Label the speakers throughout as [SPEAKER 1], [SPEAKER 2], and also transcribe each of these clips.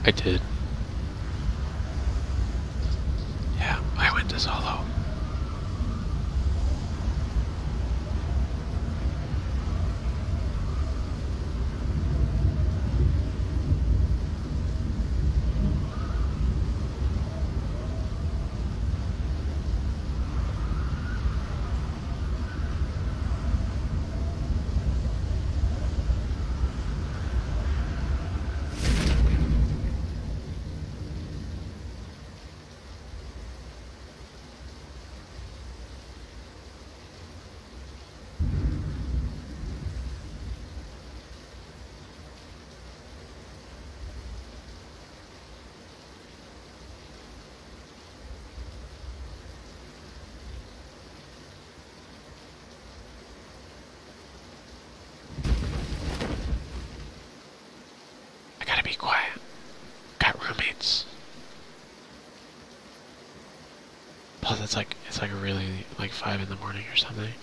[SPEAKER 1] I did. Yeah, I went to solo. I gotta be quiet. Got roommates. Plus, it's like really like 5 in the morning or something.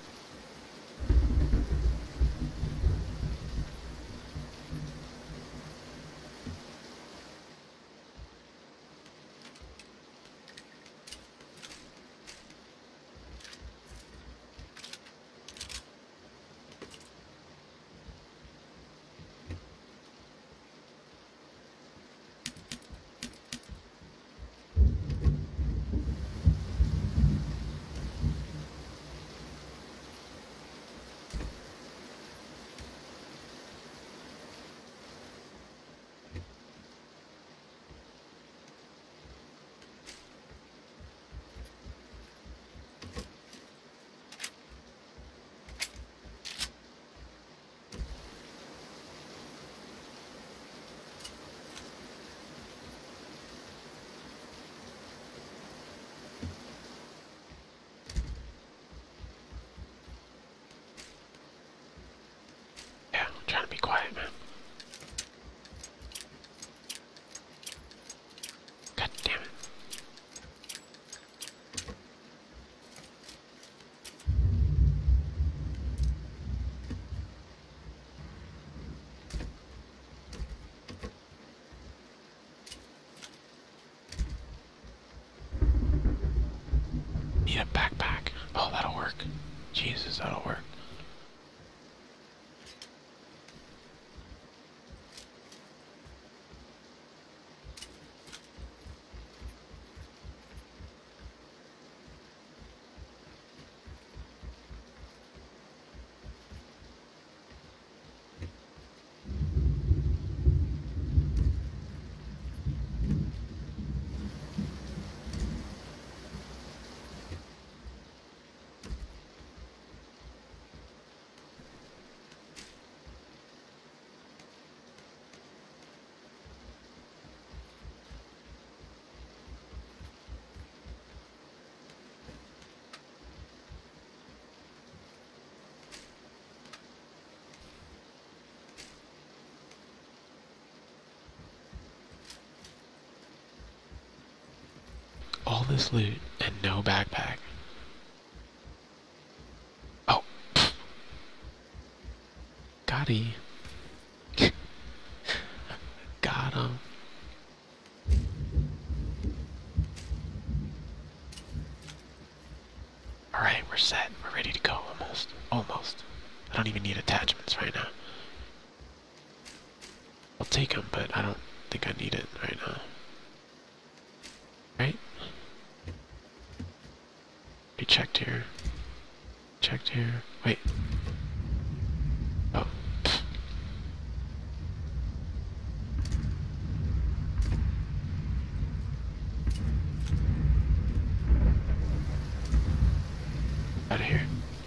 [SPEAKER 1] Yeah, I'm trying to be quiet, man. God damn it. Need a backpack. Oh, that'll work. Jesus, that'll work. All this loot and no backpack. Oh, got he. Got him. Alright, we're set. We're ready to go almost. Almost. I don't even need attachments right now. I'll take them, but I don't think I need it right now. Right? We checked here. Checked here. Wait. Oh. Out of here.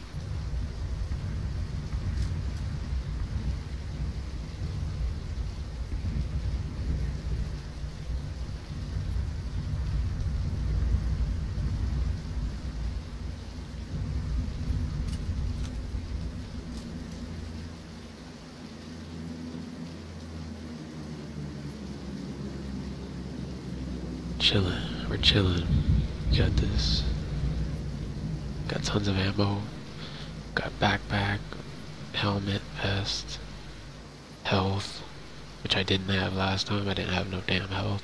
[SPEAKER 1] Chilling. We're chilling. Got this. Got tons of ammo. Got backpack, helmet, vest, health. which I didn't have last time. I didn't have no damn health.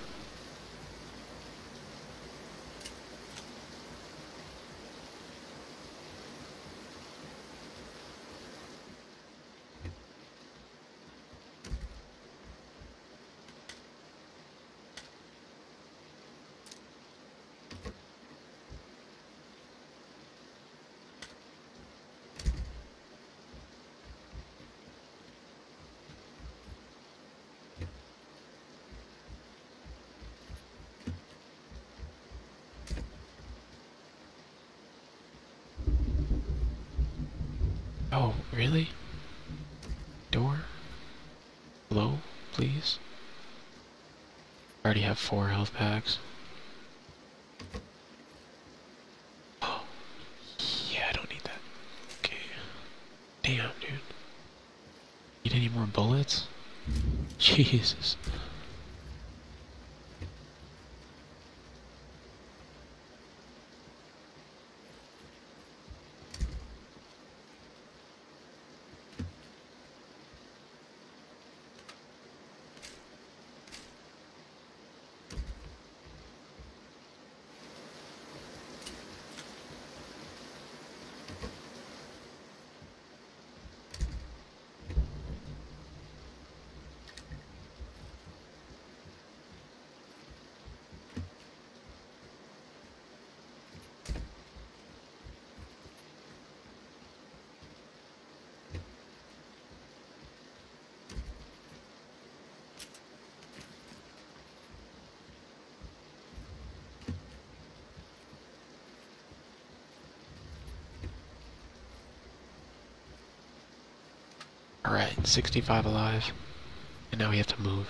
[SPEAKER 1] Oh, really? Door? Hello, please? I already have 4 health packs. Oh, yeah, I don't need that. Okay. Damn, dude. Need any more bullets? Jesus. Alright, 65 alive. And now we have to move.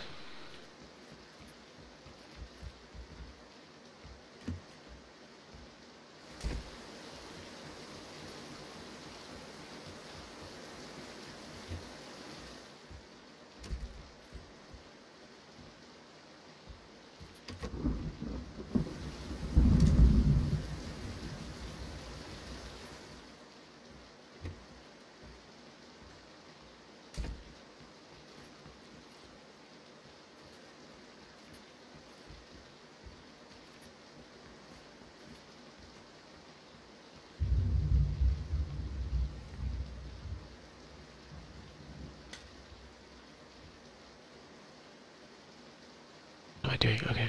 [SPEAKER 1] What am I doing? Okay.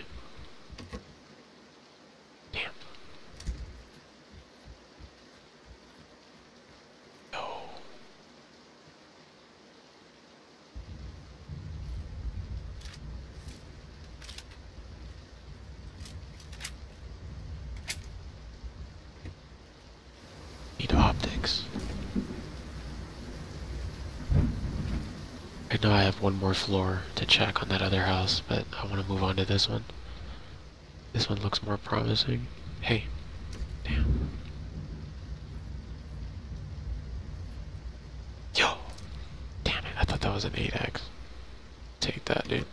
[SPEAKER 1] Damn. No. Need optics. I know I have one more floor to check on that other house, but I want to move on to this one. This one looks more promising. Hey. Damn. Yo! Damn it, I thought that was an 8x. Take that, dude.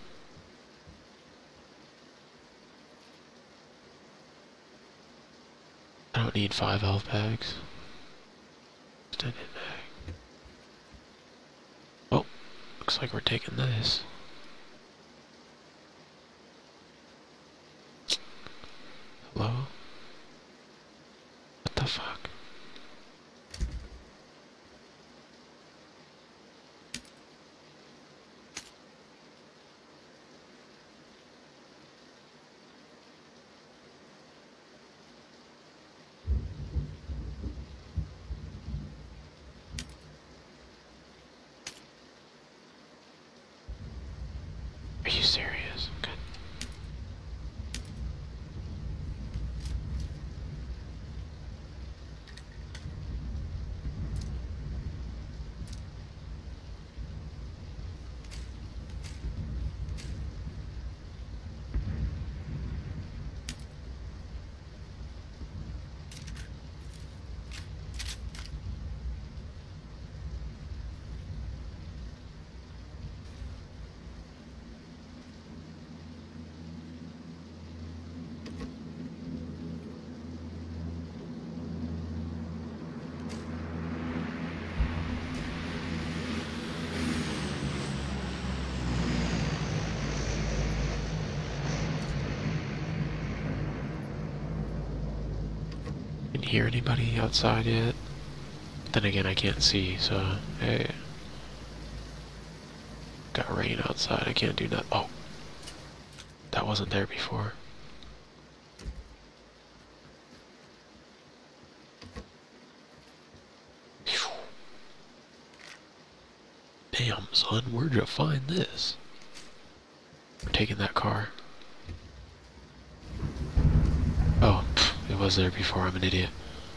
[SPEAKER 1] I don't need 5 health packs. Extended mag. Oh, looks like we're taking this. Hello? What the fuck? Are you serious? Good. hear anybody outside yet. Then again, I can't see, so hey. Got rain outside, I can't do that. Oh, that wasn't there before. Phew. Damn, son, where'd you find this? We're taking that car. Oh, it was there before, I'm an idiot.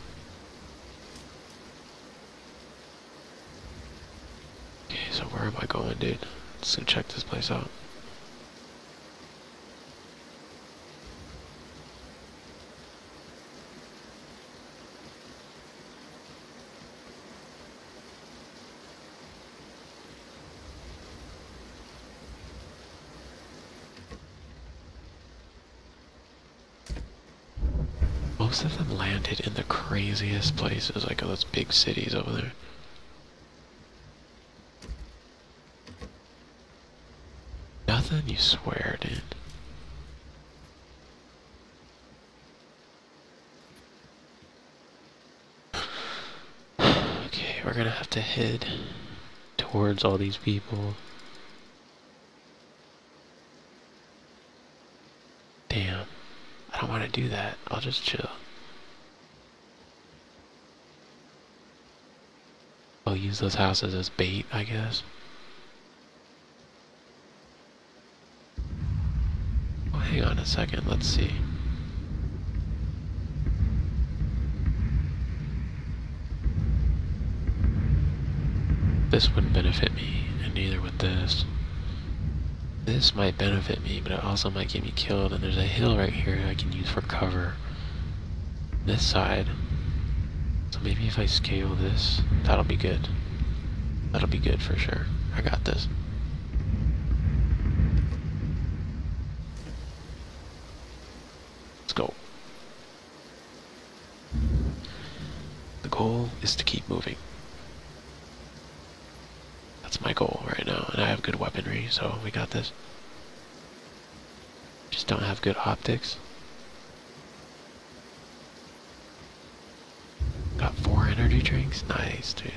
[SPEAKER 1] Okay, so where am I going, dude? Let's go check this place out. Most of them landed in the craziest places, like those big cities over there. Nothing, you swear, dude. Okay, we're gonna have to head towards all these people. Damn, I don't want to do that. I'll just chill. I'll use those houses as bait, I guess. Well, hang on a second, let's see. This wouldn't benefit me, and neither would this. This might benefit me, but it also might get me killed, and there's a hill right here I can use for cover. This side. So maybe if I scale this, that'll be good. That'll be good for sure. I got this. Let's go. The goal is to keep moving. That's my goal right now, and I have good weaponry, so we got this. Just don't have good optics. Got 4 energy drinks? Nice, dude.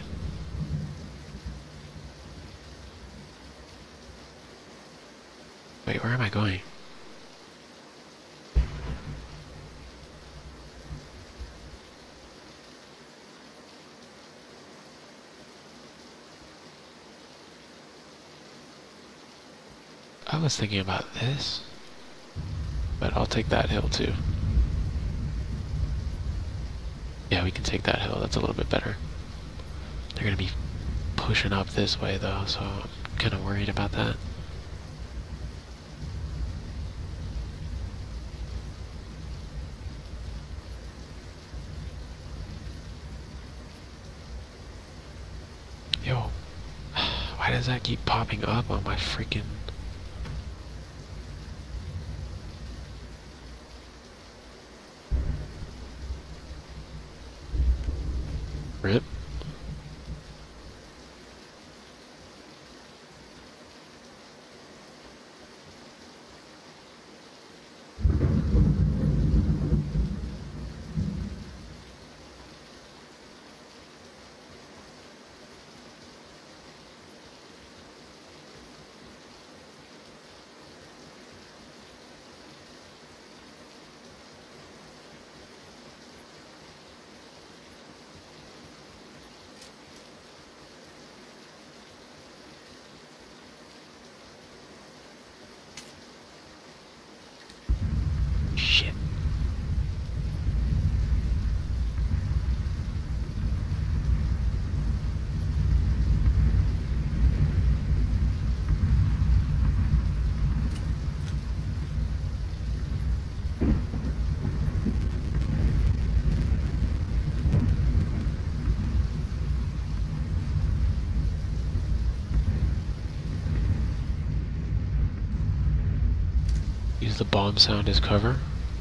[SPEAKER 1] Wait, where am I going? I was thinking about this, but I'll take that hill too. Yeah, we can take that hill, that's a little bit better. They're gonna be pushing up this way though, so I'm kinda worried about that. Yo, why does that keep popping up on my freaking... Rip? Shit. Use the bomb sound as cover.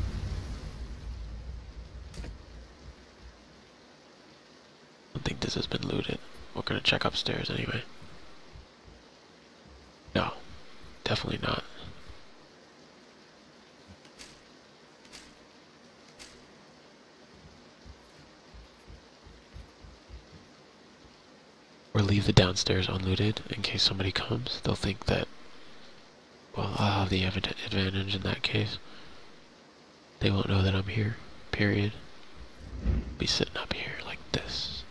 [SPEAKER 1] I don't think this has been looted. We're gonna check upstairs anyway. No, definitely not. leave the downstairs unlooted in case somebody comes. They'll think that, well, I'll have the advantage in that case. They won't know that I'm here, period. I'll be sitting up here like this.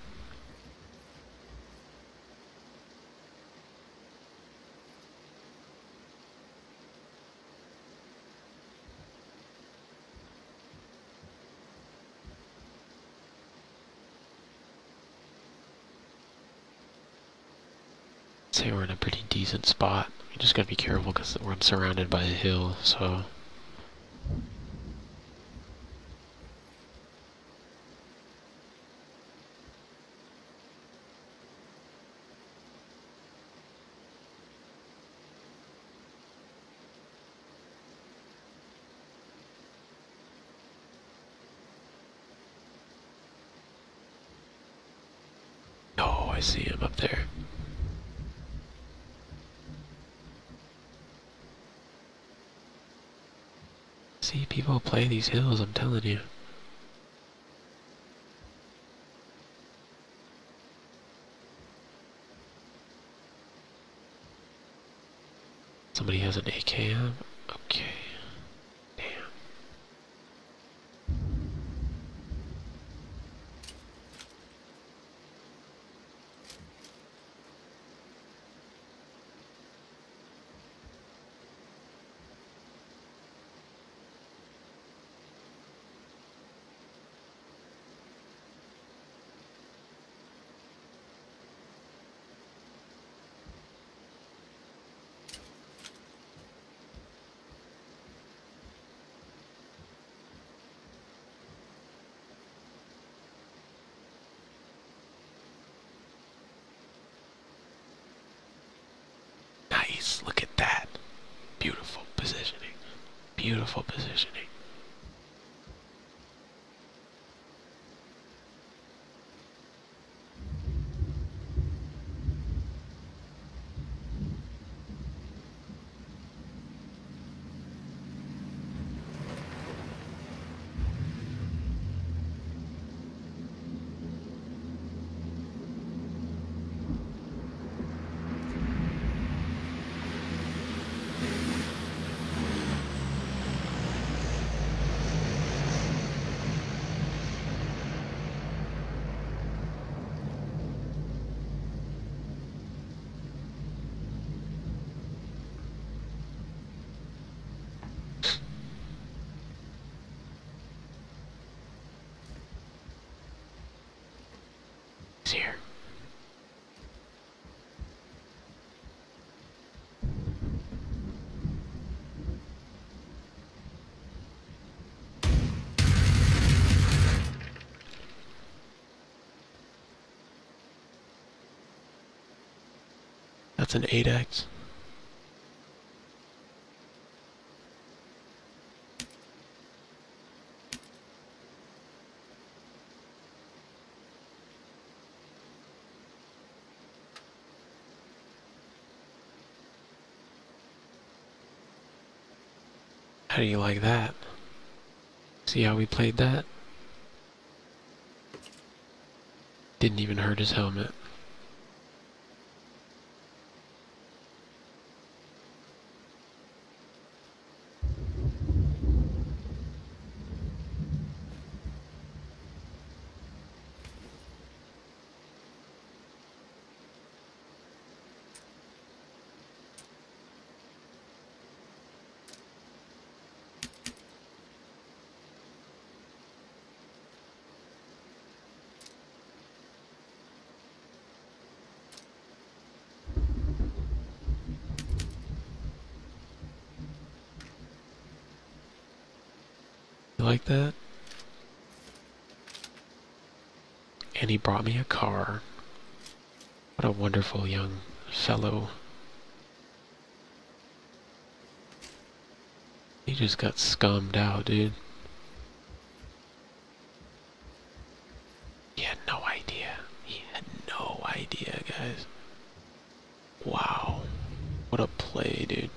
[SPEAKER 1] Say we're in a pretty decent spot. You just gotta be careful because we're surrounded by a hill, so. Oh, I see him up there. See, people play these hills, I'm telling you. Somebody has an AKM? Okay. Damn. Nice, look at that. Beautiful positioning. Beautiful positioning. He's here. That's an 8X. How do you like that? See how we played that? Didn't even hurt his helmet. You like that? And he brought me a car. What a wonderful young fellow. He just got scummed out, dude. He had no idea. He had no idea, guys. Wow. What a play, dude.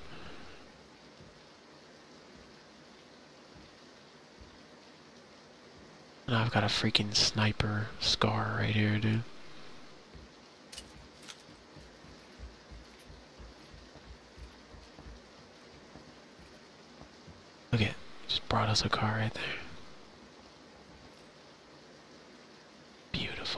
[SPEAKER 1] And I've got a freaking sniper scar right here, dude. brought us a car right there. Beautiful.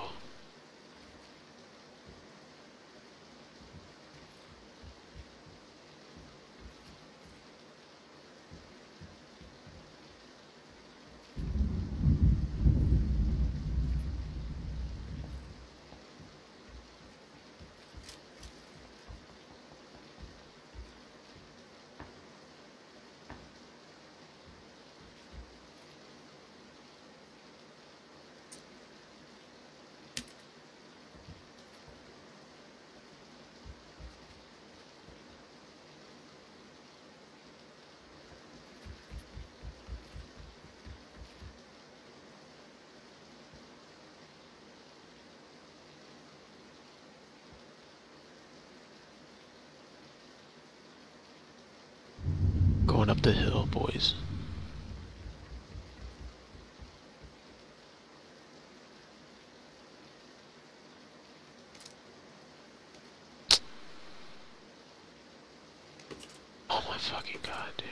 [SPEAKER 1] Going up the hill, boys. Oh my fucking god, dude.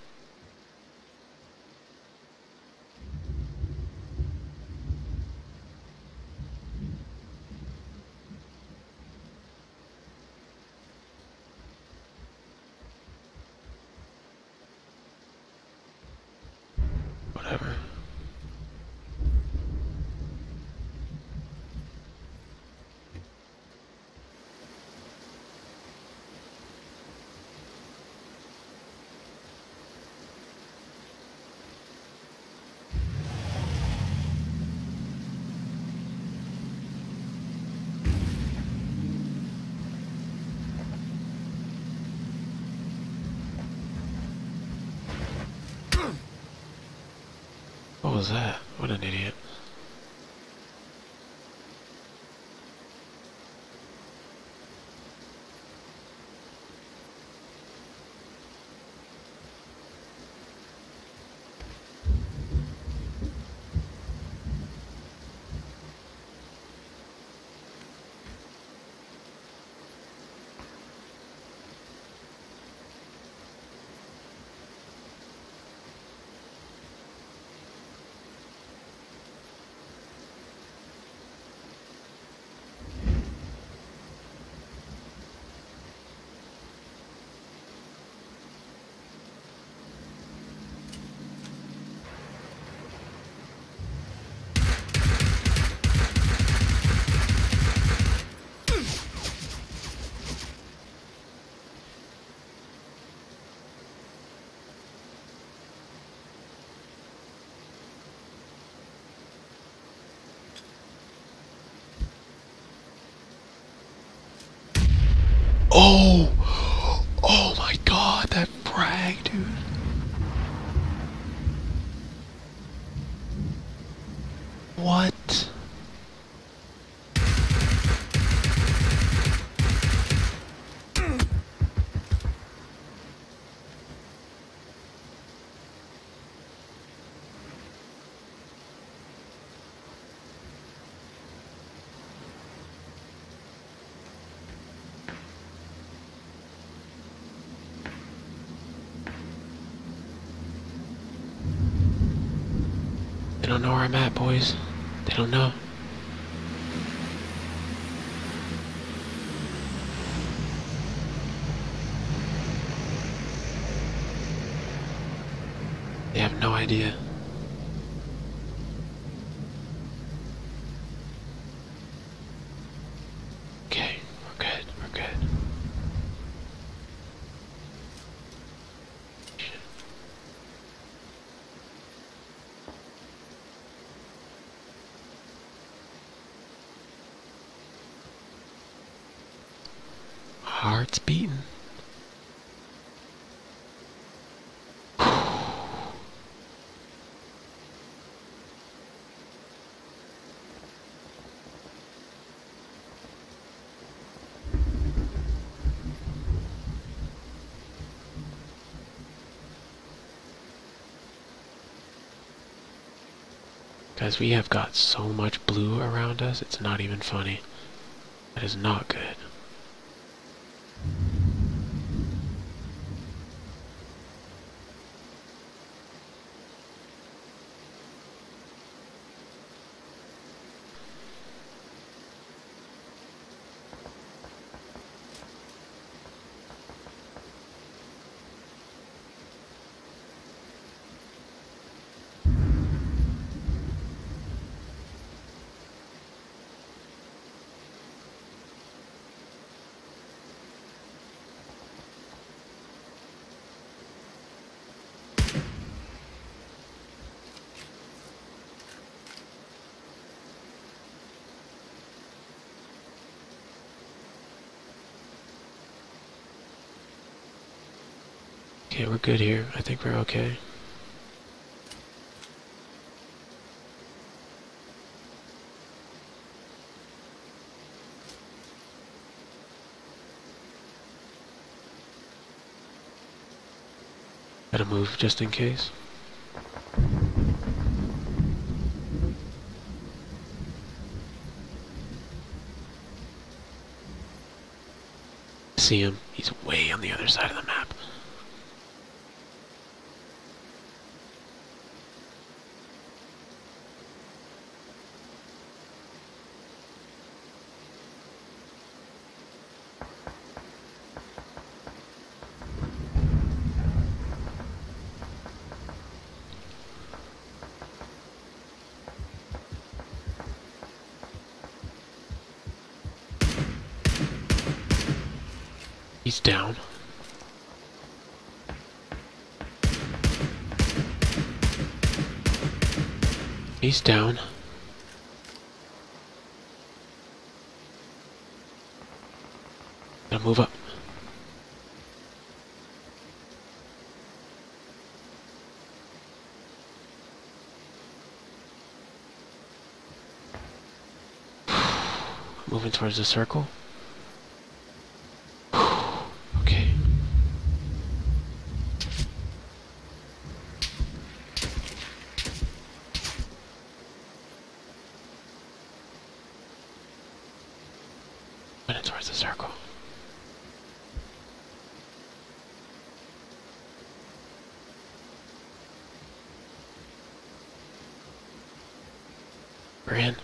[SPEAKER 1] Whatever. What was that? What an idiot. Oh! Oh my god, that frag, dude. What? They don't know where I'm at, boys. They don't know. They have no idea. Okay, we're good, we're good. Heart's beating. Guys, we have got so much blue around us, it's not even funny. That is not good. Okay, we're good here. I think we're okay. Gotta move just in case. See him. He's way on the other side of the map. He's down. He's down. Gotta move up. Moving towards the circle. Okay. Moving towards the circle. We're in.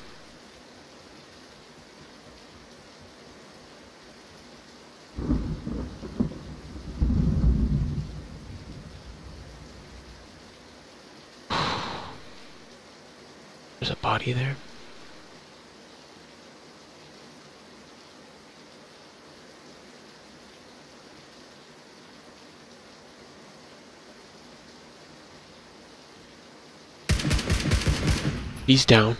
[SPEAKER 1] There's a body there. He's down.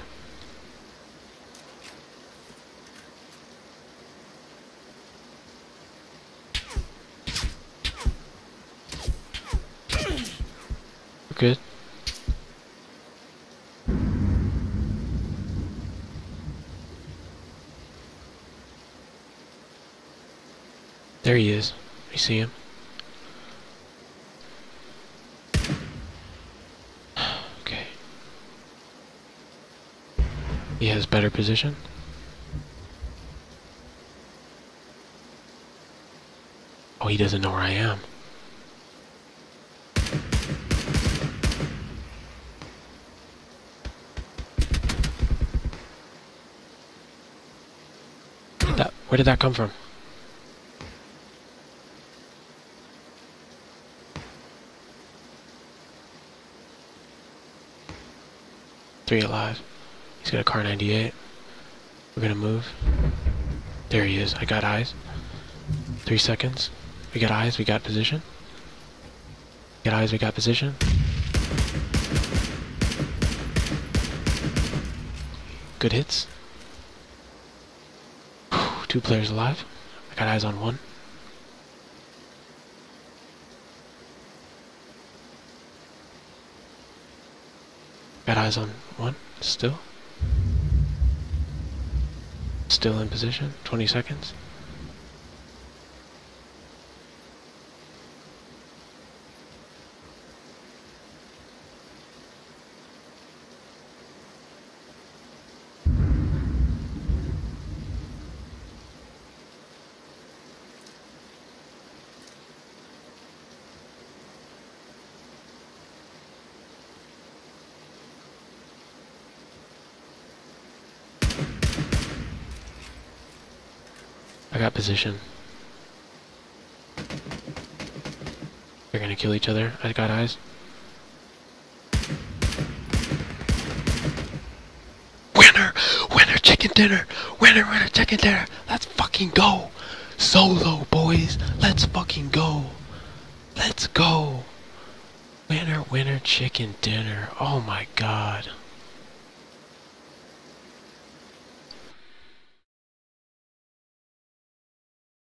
[SPEAKER 1] We're good. There he is. You see him? Okay. He has better position. Oh, he doesn't know where I am. Where did that come from? Three alive. He's got a Kar 98. We're gonna move. There he is. I got eyes. 3 seconds. We got eyes. We got position. We got eyes. We got position. Good hits. 2 players alive. I got eyes on 1. Got eyes on 1. Still. Still in position. 20 seconds. I got position. They're gonna kill each other. I got eyes. Winner! Winner chicken dinner! Winner, winner chicken dinner! Let's fucking go! Solo, boys! Let's fucking go! Let's go! Winner, winner chicken dinner. Oh my god.